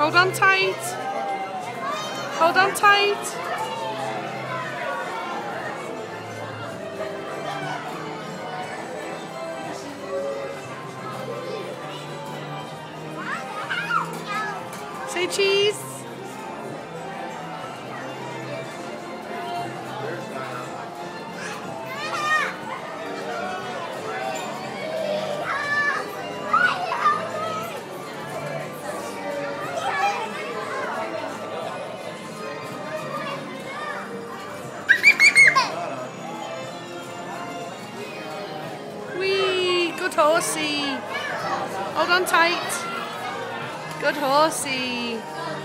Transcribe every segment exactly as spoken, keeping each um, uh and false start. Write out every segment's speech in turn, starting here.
Hold on tight. Hold on tight. Say cheese. Wee, good horsey. Hold on tight. Good horsey.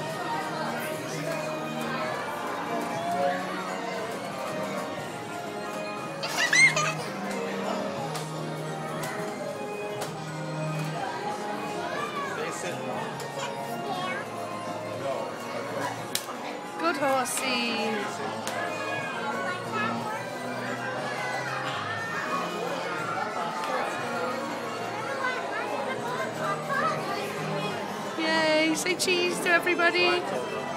Good horsey. Yay, say cheese to everybody.